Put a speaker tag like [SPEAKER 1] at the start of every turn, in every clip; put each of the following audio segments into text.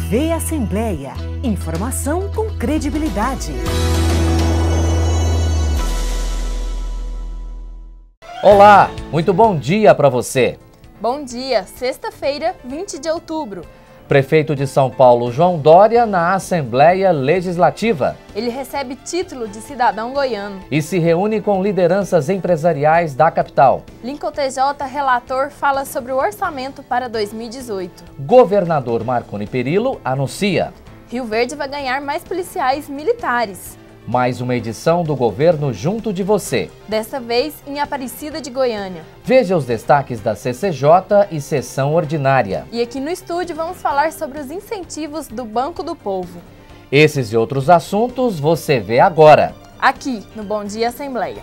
[SPEAKER 1] TV Assembleia. Informação com credibilidade.
[SPEAKER 2] Olá, muito bom dia para você.
[SPEAKER 3] Bom dia, sexta-feira, 20 de outubro.
[SPEAKER 2] Prefeito de São Paulo, João Dória, na Assembleia Legislativa.
[SPEAKER 3] Ele recebe título de cidadão goiano.
[SPEAKER 2] E se reúne com lideranças empresariais da capital.
[SPEAKER 3] Lincoln TJ, relator, fala sobre o orçamento para 2018.
[SPEAKER 2] Governador Marconi Perillo anuncia.
[SPEAKER 3] Rio Verde vai ganhar mais policiais militares.
[SPEAKER 2] Mais uma edição do Governo Junto de Você.
[SPEAKER 3] Dessa vez em Aparecida de Goiânia.
[SPEAKER 2] Veja os destaques da CCJ e Sessão Ordinária.
[SPEAKER 3] E aqui no estúdio vamos falar sobre os incentivos do Banco do Povo.
[SPEAKER 2] Esses e outros assuntos você vê agora.
[SPEAKER 3] Aqui no Bom Dia Assembleia.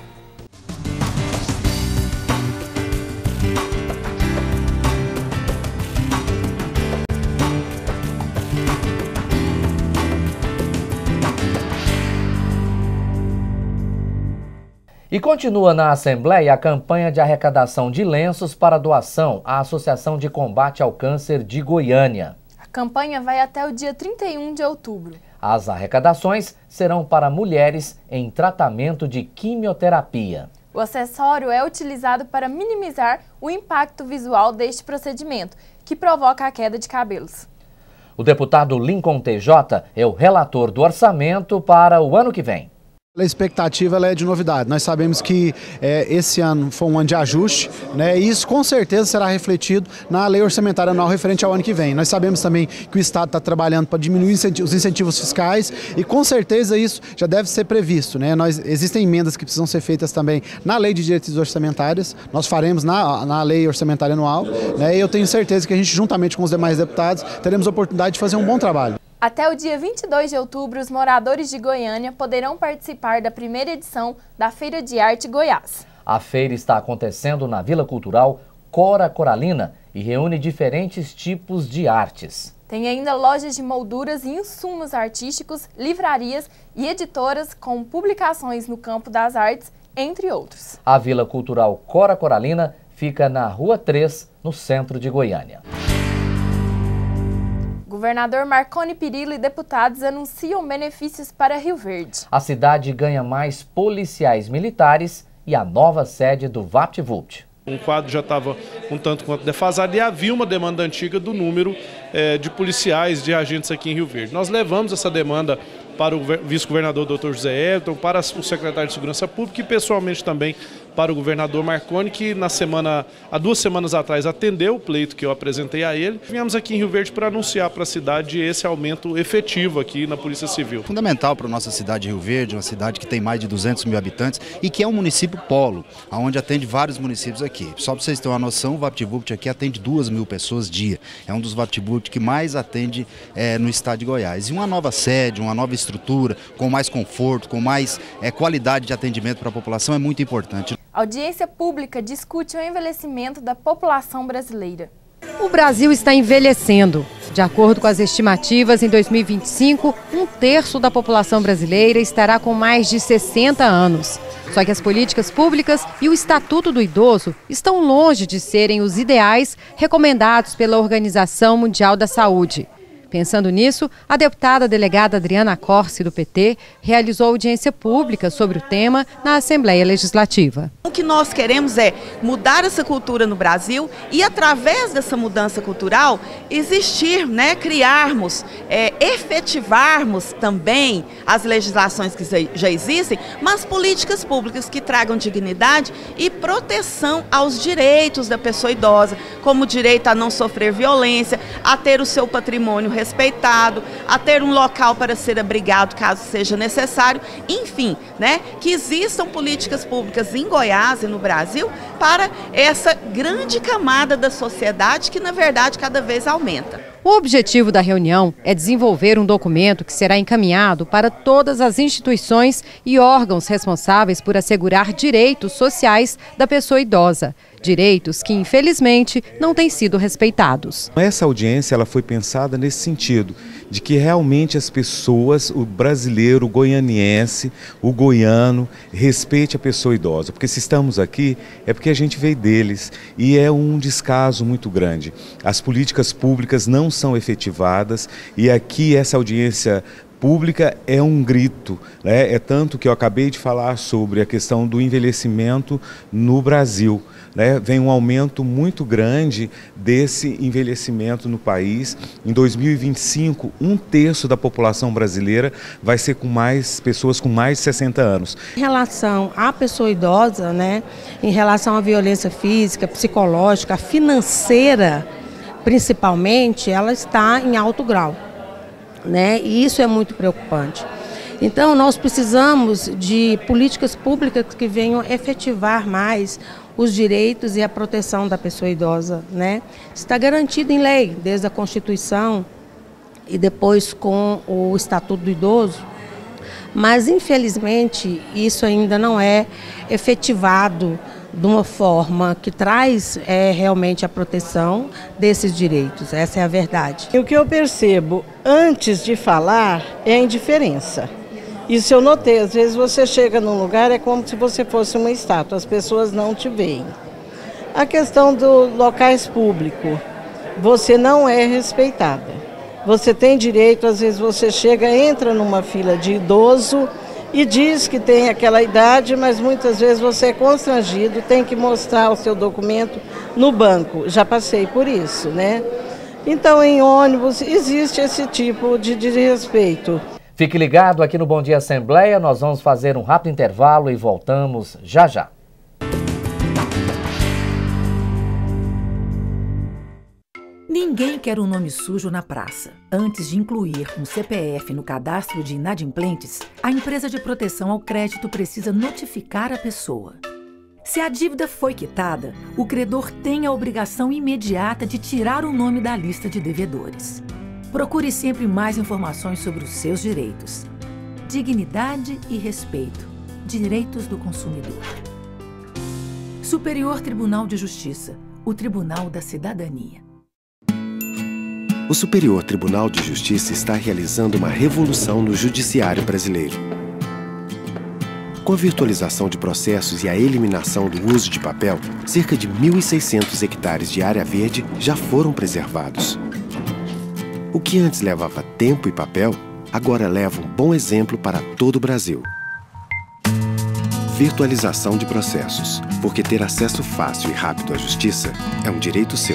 [SPEAKER 2] E continua na Assembleia a campanha de arrecadação de lenços para doação à Associação de Combate ao Câncer de Goiânia.
[SPEAKER 3] A campanha vai até o dia 31 de outubro.
[SPEAKER 2] As arrecadações serão para mulheres em tratamento de quimioterapia.
[SPEAKER 3] O acessório é utilizado para minimizar o impacto visual deste procedimento, que provoca a queda de cabelos.
[SPEAKER 2] O deputado Lincoln TJ é o relator do orçamento para o ano que vem.
[SPEAKER 4] A expectativa ela é de novidade. Nós sabemos que esse ano foi um ano de ajuste, né? E isso com certeza será refletido na lei orçamentária anual referente ao ano que vem. Nós sabemos também que o Estado está trabalhando para diminuir os incentivos fiscais e com certeza isso já deve ser previsto, né? Existem emendas que precisam ser feitas também na lei de diretrizes orçamentárias, nós faremos na lei orçamentária anual, né? E eu tenho certeza que a gente, juntamente com os demais deputados, teremos a oportunidade de fazer um bom trabalho.
[SPEAKER 3] Até o dia 22 de outubro, os moradores de Goiânia poderão participar da primeira edição da Feira de Arte Goiás.
[SPEAKER 2] A feira está acontecendo na Vila Cultural Cora Coralina e reúne diferentes tipos de artes.
[SPEAKER 3] Tem ainda lojas de molduras e insumos artísticos, livrarias e editoras com publicações no campo das artes, entre outros.
[SPEAKER 2] A Vila Cultural Cora Coralina fica na Rua 3, no centro de Goiânia.
[SPEAKER 3] Governador Marconi Perillo e deputados anunciam benefícios para Rio Verde.
[SPEAKER 2] A cidade ganha mais policiais militares e a nova sede do VaptVult.
[SPEAKER 5] Um quadro já estava um tanto quanto defasado e havia uma demanda antiga do número de policiais, de agentes aqui em Rio Verde. Nós levamos essa demanda para o vice-governador Dr. José Elton, para o secretário de Segurança Pública e pessoalmente também para o governador Marconi, que há 2 semanas atrás atendeu o pleito que eu apresentei a ele. Viemos aqui em Rio Verde para anunciar para a cidade esse aumento efetivo aqui na Polícia Civil.
[SPEAKER 6] Fundamental para a nossa cidade de Rio Verde, uma cidade que tem mais de 200 mil habitantes e que é um município polo, onde atende vários municípios aqui. Só para vocês terem uma noção, o VaptVult aqui atende 2.000 pessoas dia. É um dos VaptVult que mais atende no estado de Goiás. E uma nova sede, uma nova estrutura, com mais conforto, com mais qualidade de atendimento para a população é muito importante.
[SPEAKER 3] A audiência pública discute o envelhecimento da população brasileira.
[SPEAKER 7] O Brasil está envelhecendo. De acordo com as estimativas, em 2025, 1/3 da população brasileira estará com mais de 60 anos. Só que as políticas públicas e o Estatuto do Idoso estão longe de serem os ideais recomendados pela Organização Mundial da Saúde. Pensando nisso, a deputada delegada Adriana Corsi, do PT, realizou audiência pública sobre o tema na Assembleia Legislativa.
[SPEAKER 8] O que nós queremos é mudar essa cultura no Brasil e, através dessa mudança cultural, criarmos, efetivarmos também as legislações que já existem, mas políticas públicas que tragam dignidade e proteção aos direitos da pessoa idosa, como o direito a não sofrer violência, a ter o seu patrimônio respeitado, a ter um local para ser abrigado caso seja necessário, enfim, que existam políticas públicas em Goiás e no Brasil para essa grande camada da sociedade que, na verdade, cada vez aumenta.
[SPEAKER 7] O objetivo da reunião é desenvolver um documento que será encaminhado para todas as instituições e órgãos responsáveis por assegurar direitos sociais da pessoa idosa. Direitos que, infelizmente, não têm sido respeitados.
[SPEAKER 9] Essa audiência ela foi pensada nesse sentido, de que realmente as pessoas, o brasileiro, o goianiense, o goiano, respeite a pessoa idosa. Porque se estamos aqui, é porque a gente veio deles e é um descaso muito grande. As políticas públicas não são efetivadas e aqui essa audiência pública é um grito, né? É tanto que eu acabei de falar sobre a questão do envelhecimento no Brasil, né? Vem um aumento muito grande desse envelhecimento no país. Em 2025, 1/3 da população brasileira vai ser com mais pessoas com mais de 60 anos.
[SPEAKER 10] Em relação à pessoa idosa, né? Em relação à violência física, psicológica, financeira, principalmente, ela está em alto grau. Né? E isso é muito preocupante. Então, nós precisamos de políticas públicas que venham efetivar mais os direitos e a proteção da pessoa idosa, né? Está garantido em lei, desde a Constituição e depois com o Estatuto do Idoso, mas, infelizmente, isso ainda não é efetivado de uma forma que traz realmente a proteção desses direitos. Essa é a verdade.
[SPEAKER 11] E o que eu percebo antes de falar é a indiferença. Isso eu notei, às vezes você chega num lugar, é como se você fosse uma estátua, as pessoas não te veem. A questão dos locais públicos, você não é respeitada. Você tem direito, às vezes você chega, entra numa fila de idoso e diz que tem aquela idade, mas muitas vezes você é constrangido, tem que mostrar o seu documento no banco. Já passei por isso, né? Então, em ônibus, existe esse tipo de desrespeito.
[SPEAKER 2] Fique ligado aqui no Bom Dia Assembleia, nós vamos fazer um rápido intervalo e voltamos já já.
[SPEAKER 1] Ninguém quer um nome sujo na praça. Antes de incluir um CPF no cadastro de inadimplentes, a empresa de proteção ao crédito precisa notificar a pessoa. Se a dívida foi quitada, o credor tem a obrigação imediata de tirar o nome da lista de devedores. Procure sempre mais informações sobre os seus direitos. Dignidade e respeito. Direitos do consumidor. Superior Tribunal de Justiça. O Tribunal da Cidadania.
[SPEAKER 12] O Superior Tribunal de Justiça está realizando uma revolução no judiciário brasileiro. Com a virtualização de processos e a eliminação do uso de papel, cerca de 1.600 hectares de área verde já foram preservados. O que antes levava tempo e papel, agora leva um bom exemplo para todo o Brasil. Virtualização de processos, porque ter acesso fácil e rápido à justiça é um direito seu.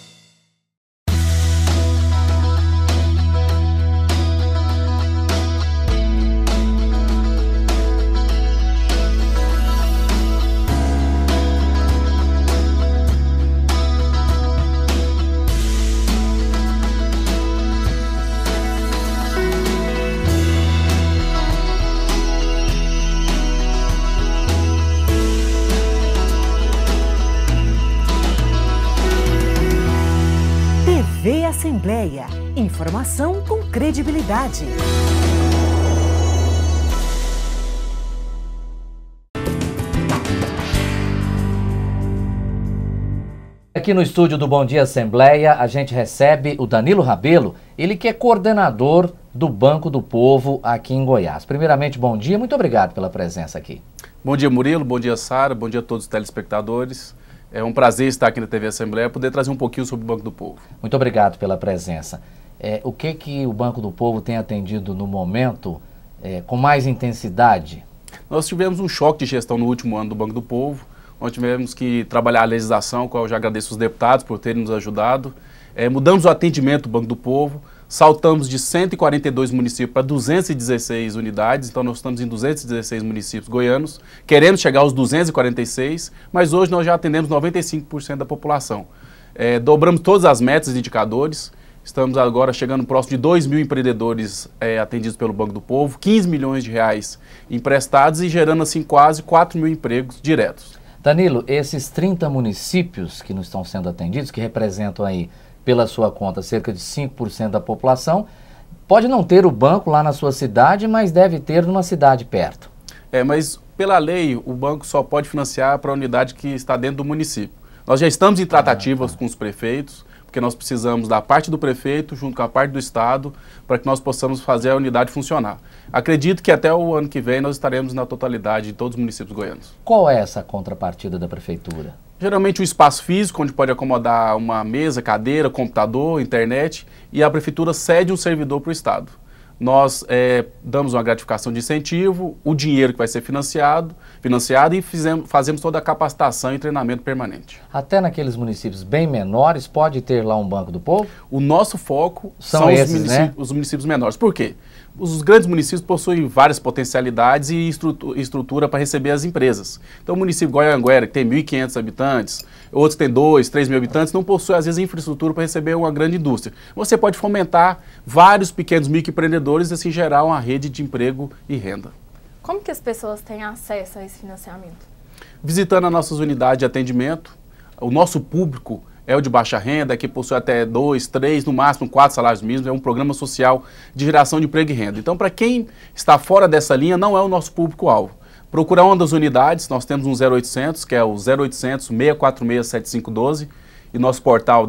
[SPEAKER 1] TV Assembleia. Informação com credibilidade.
[SPEAKER 2] Aqui no estúdio do Bom Dia Assembleia, a gente recebe o Danilo Rabelo, ele que é coordenador do Banco do Povo aqui em Goiás. Primeiramente, bom dia, muito obrigado pela presença aqui.
[SPEAKER 13] Bom dia, Murilo, bom dia, Sara, bom dia a todos os telespectadores. É um prazer estar aqui na TV Assembleia, poder trazer um pouquinho sobre o Banco do Povo.
[SPEAKER 2] Muito obrigado pela presença. O que o Banco do Povo tem atendido no momento com mais intensidade?
[SPEAKER 13] Nós tivemos um choque de gestão no último ano do Banco do Povo, onde tivemos que trabalhar a legislação, qual eu já agradeço os deputados por terem nos ajudado. Mudamos o atendimento do Banco do Povo, saltamos de 142 municípios para 216 unidades, então nós estamos em 216 municípios goianos, queremos chegar aos 246, mas hoje nós já atendemos 95% da população. Dobramos todas as metas e indicadores, estamos agora chegando próximo de 2.000 empreendedores atendidos pelo Banco do Povo, 15 milhões de reais emprestados e gerando assim quase 4.000 empregos diretos.
[SPEAKER 2] Danilo, esses 30 municípios que não estão sendo atendidos, que representam aí pela sua conta cerca de 5% da população, pode não ter o banco lá na sua cidade, mas deve ter numa cidade perto.
[SPEAKER 13] Mas pela lei o banco só pode financiar para a unidade que está dentro do município. Nós já estamos em tratativas com os prefeitos, porque nós precisamos da parte do prefeito junto com a parte do Estado para que nós possamos fazer a unidade funcionar. Acredito que até o ano que vem nós estaremos na totalidade de todos os municípios goianos.
[SPEAKER 2] Qual é essa contrapartida da prefeitura?
[SPEAKER 13] Geralmente um espaço físico, onde pode acomodar uma mesa, cadeira, computador, internet, e a prefeitura cede um servidor para o Estado. Nós damos uma gratificação de incentivo, o dinheiro que vai ser financiado e fazemos toda a capacitação e treinamento permanente.
[SPEAKER 2] Até naqueles municípios bem menores pode ter lá um Banco do Povo?
[SPEAKER 13] O nosso foco
[SPEAKER 2] são esses,
[SPEAKER 13] os municípios menores. Por quê? Os grandes municípios possuem várias potencialidades e estrutura para receber as empresas. Então o município Goianguera, que tem 1.500 habitantes, outros têm 2, 3 mil habitantes, não possui às vezes infraestrutura para receber uma grande indústria. Você pode fomentar vários pequenos microempreendedores e assim gerar uma rede de emprego e renda.
[SPEAKER 3] Como que as pessoas têm acesso a esse financiamento?
[SPEAKER 13] Visitando as nossas unidades de atendimento, o nosso público é o de baixa renda, que possui até 2, 3, no máximo 4 salários mínimos, é um programa social de geração de emprego e renda. Então, para quem está fora dessa linha, não é o nosso público-alvo. Procurar uma das unidades, nós temos um 0800, que é o 0800 646 7512, e nosso portal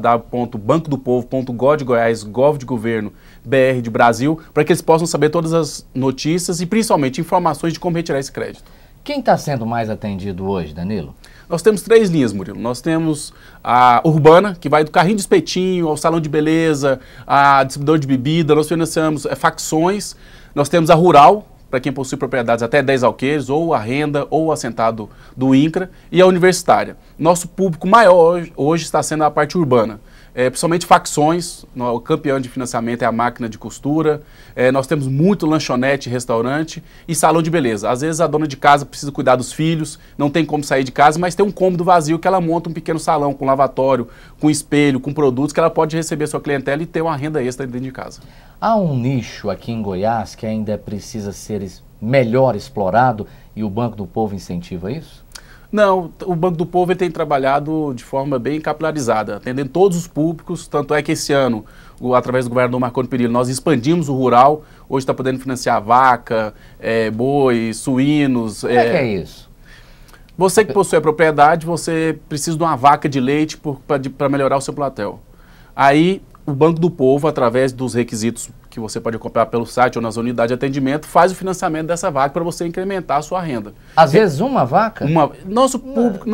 [SPEAKER 13] www.bancodopovo.gov.goiás.gov.br de Brasil, para que eles possam saber todas as notícias e principalmente informações de como retirar esse crédito.
[SPEAKER 2] Quem está sendo mais atendido hoje, Danilo?
[SPEAKER 13] Nós temos 3 linhas, Murilo. Nós temos a urbana, que vai do carrinho de espetinho ao salão de beleza, a distribuidor de bebida. Nós financiamos facções. Nós temos a rural, para quem possui propriedades até 10 alqueires, ou a renda, ou o assentado do INCRA, e a universitária. Nosso público maior hoje está sendo a parte urbana. Principalmente facções, o campeão de financiamento é a máquina de costura, nós temos muito lanchonete, restaurante e salão de beleza. Às vezes a dona de casa precisa cuidar dos filhos, não tem como sair de casa, mas tem um cômodo vazio que ela monta um pequeno salão com lavatório, com espelho, com produtos que ela pode receber sua clientela e ter uma renda extra dentro de casa.
[SPEAKER 2] Há um nicho aqui em Goiás que ainda precisa ser melhor explorado e o Banco do Povo incentiva isso?
[SPEAKER 13] Não, o Banco do Povo tem trabalhado de forma bem capilarizada, atendendo todos os públicos, tanto é que esse ano, através do governador Marconi Perillo, nós expandimos o rural, hoje está podendo financiar vaca, boi, suínos.
[SPEAKER 2] Como é que é isso?
[SPEAKER 13] Você que possui a propriedade, você precisa de uma vaca de leite para melhorar o seu platel. Aí, o Banco do Povo, através dos requisitos que você pode comprar pelo site ou nas unidades de atendimento, faz o financiamento dessa vaca para você incrementar a sua renda.
[SPEAKER 2] Às vezes uma vaca?
[SPEAKER 13] Nosso público,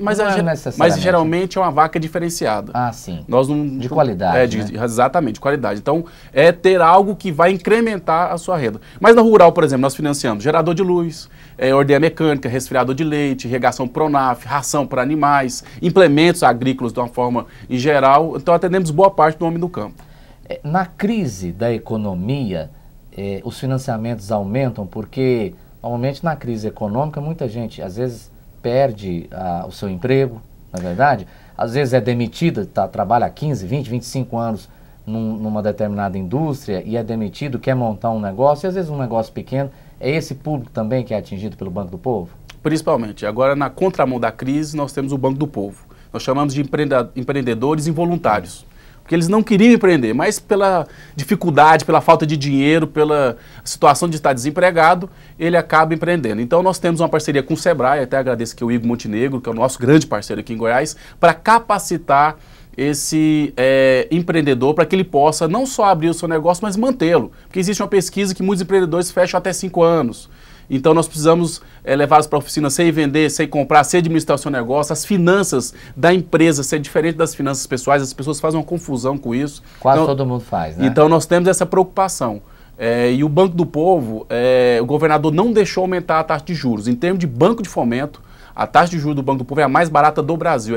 [SPEAKER 13] mas geralmente é uma vaca diferenciada.
[SPEAKER 2] Ah, sim.
[SPEAKER 13] De
[SPEAKER 2] qualidade, né?
[SPEAKER 13] Exatamente, de qualidade. Então, é ter algo que vai incrementar a sua renda. Mas na rural, por exemplo, nós financiamos gerador de luz, ordenha mecânica, resfriador de leite, irrigação Pronaf, ração para animais, implementos agrícolas de uma forma em geral. Então, atendemos boa parte do homem do campo.
[SPEAKER 2] Na crise da economia, os financiamentos aumentam porque, normalmente, na crise econômica, muita gente, às vezes, perde o seu emprego, não é verdade? Às vezes é demitida, trabalha há 15, 20, 25 anos numa determinada indústria e é demitido, quer montar um negócio, e às vezes um negócio pequeno. É esse público também que é atingido pelo Banco do Povo?
[SPEAKER 13] Principalmente. Agora, na contramão da crise, nós temos o Banco do Povo. Nós chamamos de empreendedores involuntários. Porque eles não queriam empreender, mas pela dificuldade, pela falta de dinheiro, pela situação de estar desempregado, ele acaba empreendendo. Então nós temos uma parceria com o Sebrae, até agradeço aqui o Igor Montenegro, que é o nosso grande parceiro aqui em Goiás, para capacitar esse empreendedor para que ele possa não só abrir o seu negócio, mas mantê-lo. Porque existe uma pesquisa que muitos empreendedores fecham até 5 anos. Então nós precisamos levá-los para a oficina, sei vender, sei comprar, sei administrar o seu negócio, as finanças da empresa ser diferente das finanças pessoais, as pessoas fazem uma confusão com isso.
[SPEAKER 2] Quase todo mundo faz, né?
[SPEAKER 13] Então nós temos essa preocupação. E o Banco do Povo, o governador não deixou aumentar a taxa de juros. Em termos de banco de fomento, a taxa de juros do Banco do Povo é a mais barata do Brasil, é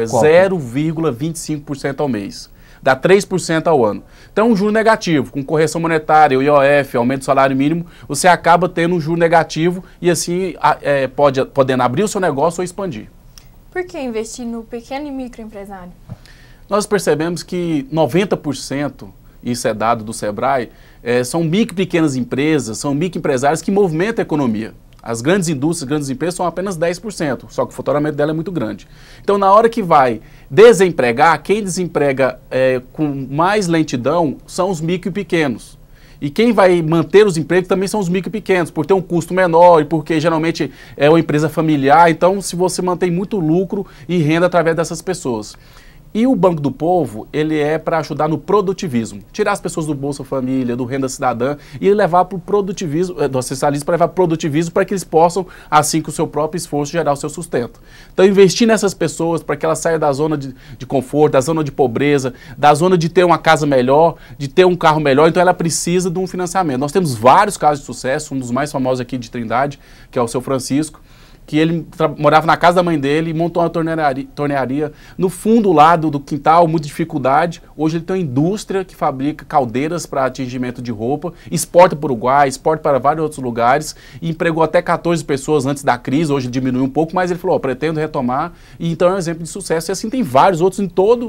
[SPEAKER 13] 0,25% ao mês. Dá 3% ao ano. Então, um juro negativo, com correção monetária, o IOF, aumento do salário mínimo, você acaba tendo um juro negativo e assim podendo abrir o seu negócio ou expandir.
[SPEAKER 3] Por que investir no pequeno e microempresário?
[SPEAKER 13] Nós percebemos que 90%, isso é dado do Sebrae, são micro e pequenas empresas, são microempresários que movimentam a economia. As grandes indústrias, grandes empresas são apenas 10%, só que o faturamento dela é muito grande. Então, na hora que vai desempregar, quem desemprega com mais lentidão são os micro e pequenos. E quem vai manter os empregos também são os micro e pequenos, por ter um custo menor e porque geralmente é uma empresa familiar. Então, se você mantém muito lucro e renda através dessas pessoas. E o Banco do Povo, ele é para ajudar no produtivismo. Tirar as pessoas do Bolsa Família, do Renda Cidadã e levar para o produtivismo, do assistencialismo para levar para o produtivismo para que eles possam, assim com o seu próprio esforço, gerar o seu sustento. Então, investir nessas pessoas para que elas saiam da zona de conforto, da zona de pobreza, da zona de ter uma casa melhor, de ter um carro melhor, então ela precisa de um financiamento. Nós temos vários casos de sucesso, um dos mais famosos aqui de Trindade, que é o seu Francisco, que ele morava na casa da mãe dele, montou uma tornearia no fundo lá do quintal, muita dificuldade. Hoje ele tem uma indústria que fabrica caldeiras para tingimento de roupa, exporta para o Uruguai, exporta para vários outros lugares e empregou até 14 pessoas antes da crise, hoje diminuiu um pouco, mas ele falou, pretendo retomar, e então é um exemplo de sucesso. E assim tem vários outros em todo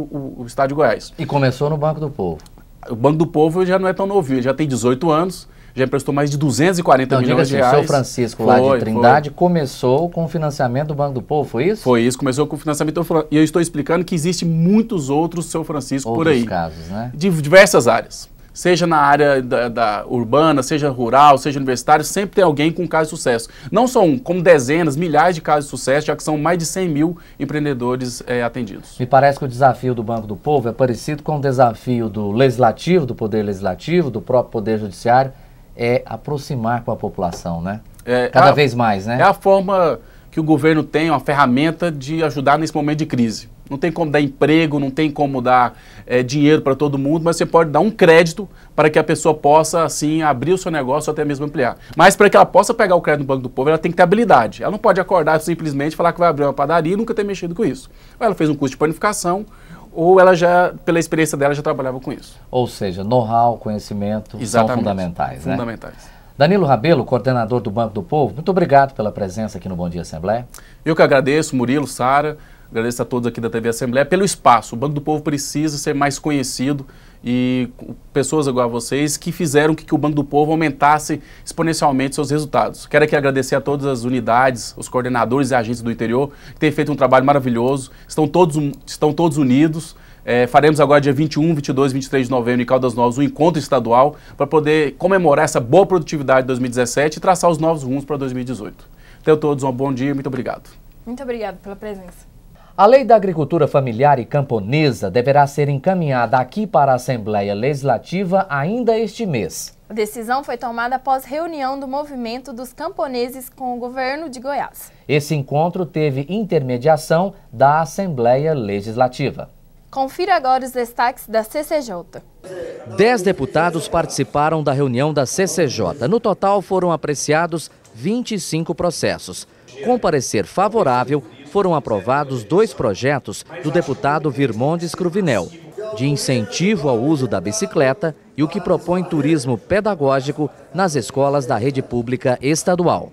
[SPEAKER 13] o estado de Goiás.
[SPEAKER 2] E começou no Banco do Povo.
[SPEAKER 13] O Banco do Povo já não é tão novinho, ele já tem 18 anos. Já emprestou mais de 240 milhões de reais.
[SPEAKER 2] O seu Francisco lá de Trindade começou com o financiamento do Banco do Povo, foi isso?
[SPEAKER 13] Foi isso, começou com o financiamento. E eu estou explicando que existem muitos outros seu Francisco por aí.
[SPEAKER 2] Outros casos, né?
[SPEAKER 13] De diversas áreas. Seja na área da urbana, seja rural, seja universitário, sempre tem alguém com um caso de sucesso. Não só um, como dezenas, milhares de casos de sucesso, já que são mais de 100 mil empreendedores atendidos.
[SPEAKER 2] Me parece que o desafio do Banco do Povo é parecido com o desafio do Legislativo, do Poder Legislativo, do próprio Poder Judiciário, é aproximar com a população, né? Cada vez mais, né?
[SPEAKER 13] É a forma que o governo tem, uma ferramenta de ajudar nesse momento de crise. Não tem como dar emprego, não tem como dar dinheiro para todo mundo, mas você pode dar um crédito para que a pessoa possa, assim, abrir o seu negócio ou até mesmo ampliar. Mas para que ela possa pegar o crédito no Banco do Povo, ela tem que ter habilidade. Ela não pode acordar simplesmente falar que vai abrir uma padaria e nunca ter mexido com isso. Ou ela fez um curso de panificação, ou ela já, pela experiência dela, já trabalhava com isso.
[SPEAKER 2] Ou seja, know-how, conhecimento são fundamentais, né?
[SPEAKER 13] Fundamentais.
[SPEAKER 2] Danilo Rabelo, coordenador do Banco do Povo, muito obrigado pela presença aqui no Bom Dia Assembleia.
[SPEAKER 13] Eu que agradeço, Murilo, Sara, agradeço a todos aqui da TV Assembleia pelo espaço. O Banco do Povo precisa ser mais conhecido e pessoas igual a vocês que fizeram que o Banco do Povo aumentasse exponencialmente seus resultados. Quero aqui agradecer a todas as unidades, os coordenadores e agentes do interior, que têm feito um trabalho maravilhoso, estão todos unidos. Faremos agora dia 21, 22 e 23 de novembro em Caldas Novas um encontro estadual para poder comemorar essa boa produtividade de 2017 e traçar os novos rumos para 2018. Tenham todos um bom dia, muito obrigado.
[SPEAKER 3] Muito obrigado pela presença.
[SPEAKER 2] A Lei da Agricultura Familiar e Camponesa deverá ser encaminhada aqui para a Assembleia Legislativa ainda este mês.
[SPEAKER 3] A decisão foi tomada após reunião do movimento dos camponeses com o governo de Goiás.
[SPEAKER 2] Esse encontro teve intermediação da Assembleia Legislativa.
[SPEAKER 3] Confira agora os destaques da CCJ.
[SPEAKER 2] 10 deputados participaram da reunião da CCJ. No total foram apreciados 25 processos. Com parecer favorável, foram aprovados 2 projetos do deputado Virmondes Cruvinel, de incentivo ao uso da bicicleta e o que propõe turismo pedagógico nas escolas da rede pública estadual.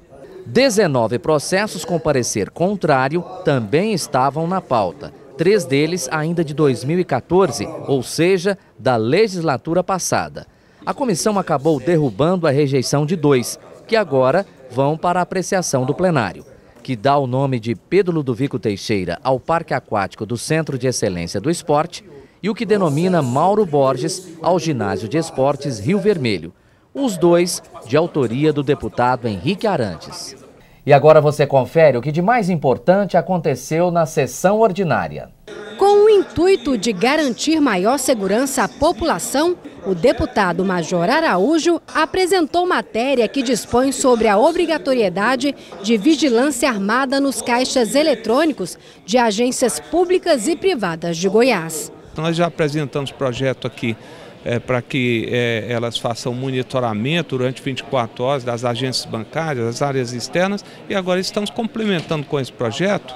[SPEAKER 2] 19 processos com parecer contrário também estavam na pauta. 3 deles ainda de 2014, ou seja, da legislatura passada. A comissão acabou derrubando a rejeição de 2, que agora vão para a apreciação do plenário, que dá o nome de Pedro Ludovico Teixeira ao Parque Aquático do Centro de Excelência do Esporte e o que denomina Mauro Borges ao Ginásio de Esportes Rio Vermelho, os 2 de autoria do deputado Henrique Arantes. E agora você confere o que de mais importante aconteceu na sessão ordinária.
[SPEAKER 14] Com o intuito de garantir maior segurança à população, o deputado Major Araújo apresentou matéria que dispõe sobre a obrigatoriedade de vigilância armada nos caixas eletrônicos de agências públicas e privadas de Goiás.
[SPEAKER 15] Nós já apresentamos projeto aqui para que elas façam monitoramento durante 24 horas das agências bancárias, das áreas externas, e agora estamos complementando com esse projeto,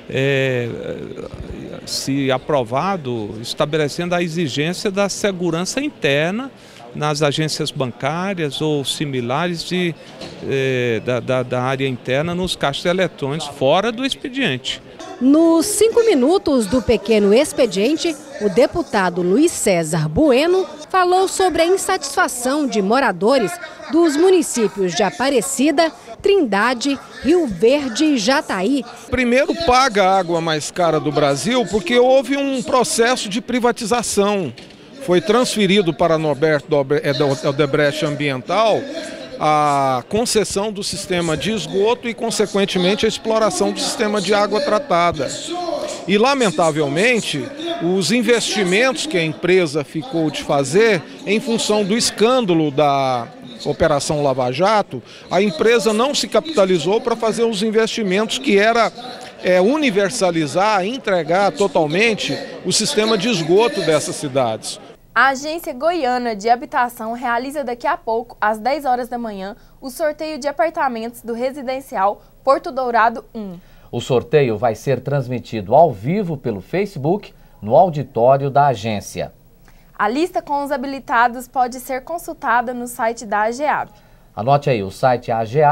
[SPEAKER 15] se aprovado, estabelecendo a exigência da segurança interna nas agências bancárias ou similares da área interna nos caixas eletrônicos fora do expediente.
[SPEAKER 14] Nos 5 minutos do pequeno expediente, o deputado Luiz César Bueno falou sobre a insatisfação de moradores dos municípios de Aparecida, Trindade, Rio Verde e Jataí.
[SPEAKER 16] Primeiro, paga a água mais cara do Brasil porque houve um processo de privatização. foi transferido para a Norberto Odebrecht Ambiental a concessão do sistema de esgoto e, consequentemente, a exploração do sistema de água tratada. E, lamentavelmente, os investimentos que a empresa ficou de fazer, em função do escândalo da Operação Lava Jato, a empresa não se capitalizou para fazer os investimentos que era universalizar, entregar totalmente o sistema de esgoto dessas cidades.
[SPEAKER 3] A Agência Goiana de Habitação realiza daqui a pouco, às 10 horas da manhã, o sorteio de apartamentos do residencial Porto Dourado 1.
[SPEAKER 2] O sorteio vai ser transmitido ao vivo pelo Facebook, no auditório da agência.
[SPEAKER 3] A lista com os habilitados pode ser consultada no site da AGEAB.
[SPEAKER 2] Anote aí, o site é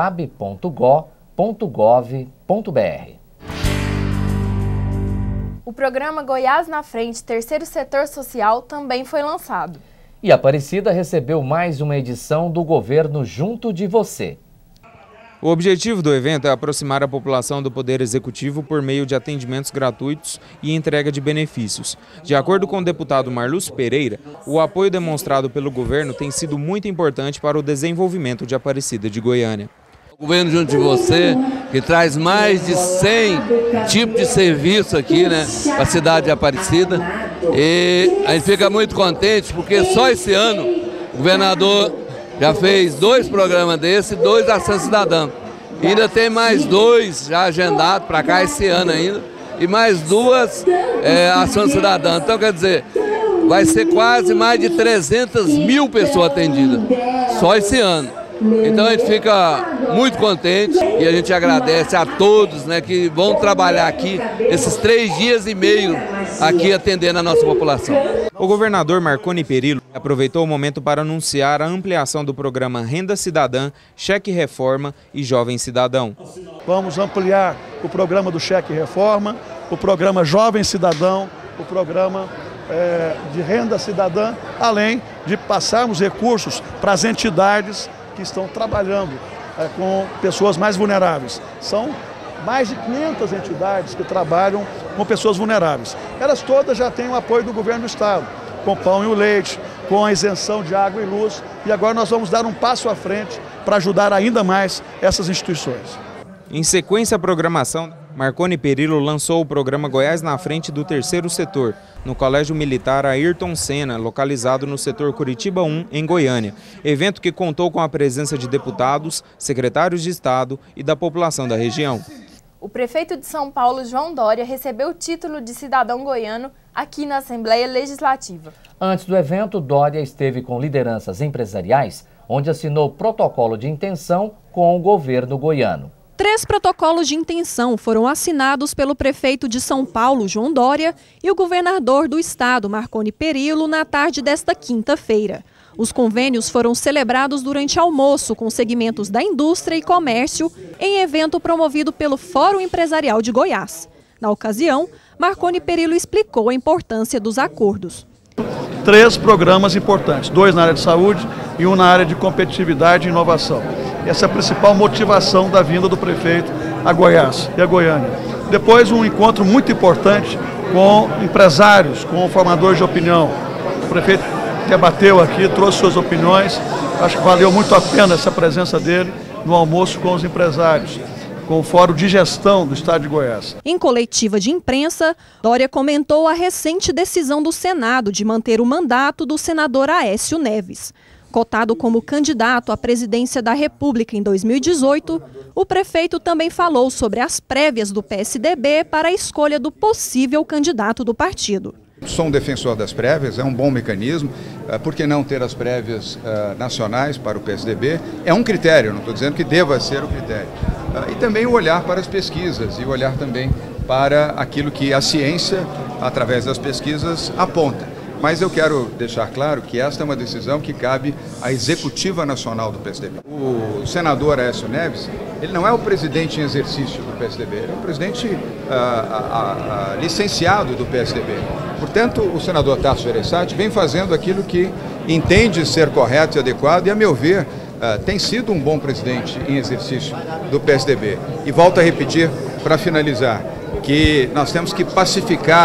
[SPEAKER 2] ageab.gov.br.
[SPEAKER 3] O programa Goiás na Frente, Terceiro Setor Social, também foi lançado.
[SPEAKER 2] E Aparecida recebeu mais uma edição do Governo Junto de Você.
[SPEAKER 17] O objetivo do evento é aproximar a população do Poder Executivo por meio de atendimentos gratuitos e entrega de benefícios. De acordo com o deputado Marlúcio Pereira, o apoio demonstrado pelo governo tem sido muito importante para o desenvolvimento de Aparecida de Goiânia.
[SPEAKER 18] O Governo Junto de Você, que traz mais de 100 tipos de serviço aqui, né, para a cidade de Aparecida. E a gente fica muito contente porque só esse ano o governador já fez 2 programas desses, 2 Ação Cidadã. E ainda tem mais 2 já agendados para cá esse ano ainda. E mais 2 Ação Cidadã. Então, quer dizer, vai ser quase mais de 300 mil pessoas atendidas, só esse ano. Então a gente fica muito contente e a gente agradece a todos, né, que vão trabalhar aqui esses 3 dias e meio aqui atendendo a nossa população.
[SPEAKER 17] O governador Marconi Perillo aproveitou o momento para anunciar a ampliação do programa Renda Cidadã, Cheque Reforma e Jovem Cidadão.
[SPEAKER 19] Vamos ampliar o programa do Cheque Reforma, o programa Jovem Cidadão, o programa de Renda Cidadã, além de passarmos recursos para as entidades que estão trabalhando com pessoas mais vulneráveis. São mais de 500 entidades que trabalham com pessoas vulneráveis. Elas todas já têm o apoio do governo do estado, com pão e o leite, com a isenção de água e luz, e agora nós vamos dar um passo à frente para ajudar ainda mais essas instituições.
[SPEAKER 17] Em sequência à programação, Marconi Perillo lançou o programa Goiás na Frente do Terceiro Setor, no Colégio Militar Ayrton Senna, localizado no setor Curitiba 1, em Goiânia. Evento que contou com a presença de deputados, secretários de Estado e da população da região.
[SPEAKER 3] O prefeito de São Paulo, João Dória, recebeu o título de cidadão goiano aqui na Assembleia Legislativa.
[SPEAKER 2] Antes do evento, Dória esteve com lideranças empresariais, onde assinou protocolo de intenção com o governo goiano.
[SPEAKER 20] 3 protocolos de intenção foram assinados pelo prefeito de São Paulo, João Dória, e o governador do estado, Marconi Perillo, na tarde desta quinta-feira. Os convênios foram celebrados durante almoço com segmentos da indústria e comércio em evento promovido pelo Fórum Empresarial de Goiás. Na ocasião, Marconi Perillo explicou a importância dos acordos.
[SPEAKER 19] 3 programas importantes, 2 na área de saúde e 1 na área de competitividade e inovação. Essa é a principal motivação da vinda do prefeito a Goiás e a Goiânia. Depois, um encontro muito importante com empresários, com formadores de opinião. O prefeito debateu aqui, trouxe suas opiniões. Acho que valeu muito a pena essa presença dele no almoço com os empresários, com o Fórum de Gestão do Estado de Goiás.
[SPEAKER 20] Em coletiva de imprensa, Dória comentou a recente decisão do Senado de manter o mandato do senador Aécio Neves. Cotado como candidato à presidência da República em 2018, o prefeito também falou sobre as prévias do PSDB para a escolha do possível candidato do partido.
[SPEAKER 21] Sou um defensor das prévias, é um bom mecanismo. Por que não ter as prévias nacionais para o PSDB? É um critério, não estou dizendo que deva ser o critério. E também o olhar para as pesquisas e o olhar também para aquilo que a ciência, através das pesquisas, aponta. Mas eu quero deixar claro que esta é uma decisão que cabe à Executiva Nacional do PSDB. O senador Aécio Neves, ele não é o presidente em exercício do PSDB, ele é o presidente licenciado do PSDB. Portanto, o senador Tasso Gereissati vem fazendo aquilo que entende ser correto e adequado e, a meu ver, tem sido um bom presidente em exercício do PSDB. E volto a repetir, para finalizar, que nós temos que pacificar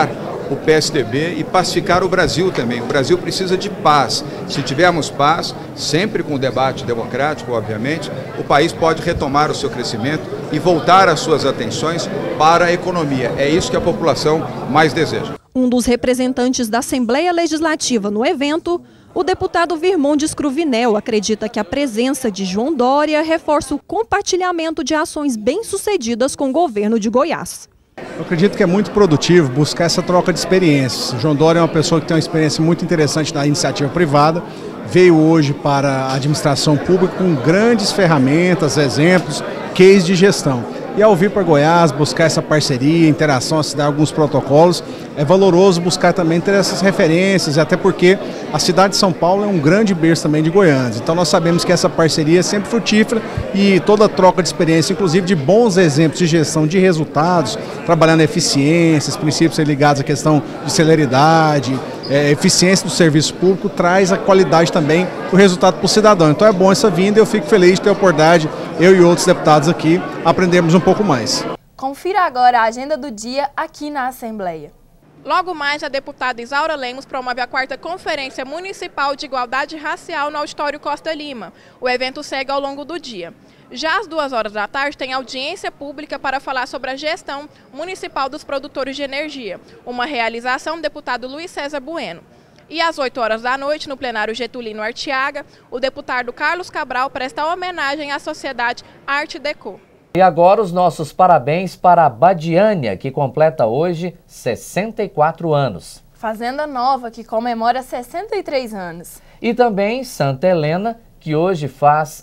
[SPEAKER 21] o PSDB e pacificar o Brasil também. O Brasil precisa de paz. Se tivermos paz, sempre com o debate democrático, obviamente, o país pode retomar o seu crescimento e voltar as suas atenções para a economia. É isso que a população mais deseja.
[SPEAKER 20] Um dos representantes da Assembleia Legislativa no evento, o deputado Virmondes Cruvinel, acredita que a presença de João Dória reforça o compartilhamento de ações bem-sucedidas com o governo de Goiás.
[SPEAKER 4] Eu acredito que é muito produtivo buscar essa troca de experiências. O João Dória é uma pessoa que tem uma experiência muito interessante na iniciativa privada, veio hoje para a administração pública com grandes ferramentas, exemplos, case de gestão. E ao vir para Goiás, buscar essa parceria, interação, assinar alguns protocolos, é valoroso buscar também ter essas referências, até porque a cidade de São Paulo é um grande berço também de goianos. Então nós sabemos que essa parceria é sempre frutífera e toda troca de experiência, inclusive de bons exemplos de gestão de resultados, trabalhando eficiências, princípios ligados à questão de celeridade, eficiência do serviço público, traz a qualidade também do resultado para o cidadão. Então é bom essa vinda e eu fico feliz de ter a oportunidade, eu e outros deputados aqui, aprendermos um pouco mais.
[SPEAKER 3] Confira agora a agenda do dia aqui na Assembleia.
[SPEAKER 22] Logo mais, a deputada Isaura Lemos promove a 4ª Conferência Municipal de Igualdade Racial no Auditório Costa Lima. O evento segue ao longo do dia. Já às 2h da tarde tem audiência pública para falar sobre a gestão municipal dos produtores de energia, uma realização do deputado Luiz César Bueno. E às 8h da noite, no plenário Getulino Artiaga, o deputado Carlos Cabral presta homenagem à Sociedade Arte Deco.
[SPEAKER 2] E agora os nossos parabéns para a Badiânia, que completa hoje 64 anos.
[SPEAKER 3] Fazenda Nova, que comemora 63 anos.
[SPEAKER 2] E também Santa Helena, que hoje faz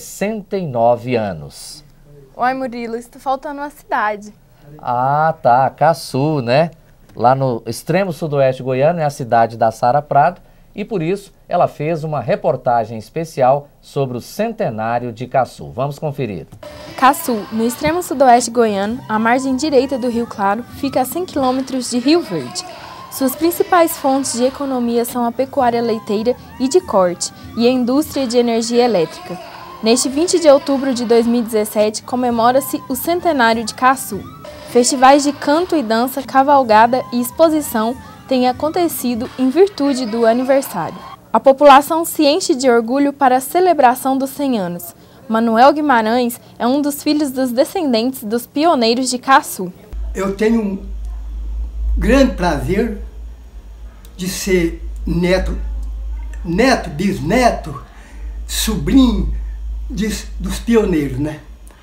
[SPEAKER 2] 69 anos.
[SPEAKER 3] Oi, Murilo, está faltando uma cidade.
[SPEAKER 2] Ah, tá, Caçu, né? Lá no extremo sudoeste goiano é a cidade da Sara Prado e por isso ela fez uma reportagem especial sobre o centenário de Caçu. Vamos conferir.
[SPEAKER 3] Caçu, no extremo sudoeste goiano, à margem direita do Rio Claro, fica a 100 quilômetros de Rio Verde. Suas principais fontes de economia são a pecuária leiteira e de corte e a indústria de energia elétrica. Neste 20 de outubro de 2017, comemora-se o centenário de Caçu. Festivais de canto e dança, cavalgada e exposição têm acontecido em virtude do aniversário. A população se enche de orgulho para a celebração dos 100 anos. Manuel Guimarães é um dos filhos dos descendentes dos pioneiros de Caçu.
[SPEAKER 23] Eu tenho um grande prazer de ser neto, bisneto, sobrinho dos pioneiros, né?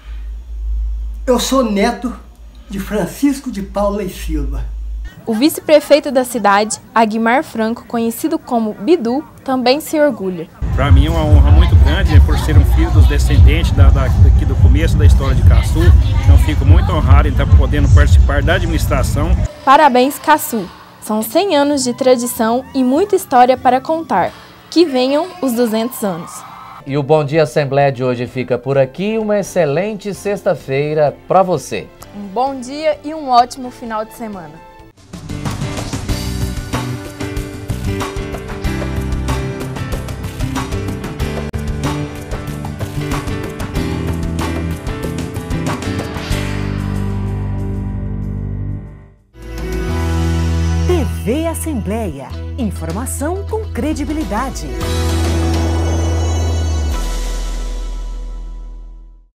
[SPEAKER 23] Eu sou neto de Francisco de Paula e Silva.
[SPEAKER 3] O vice-prefeito da cidade, Aguimar Franco, conhecido como Bidu, também se orgulha.
[SPEAKER 24] Para mim é uma honra muito grande por ser um filho dos descendentes daqui do começo da história de Caçu. Então fico muito honrado em estar podendo participar da administração.
[SPEAKER 3] Parabéns, Caçu! São 100 anos de tradição e muita história para contar. Que venham os 200 anos.
[SPEAKER 2] E o Bom Dia Assembleia de hoje fica por aqui. Uma excelente sexta-feira para você.
[SPEAKER 3] Um bom dia e um ótimo final de semana.
[SPEAKER 25] TV Assembleia. Informação com credibilidade.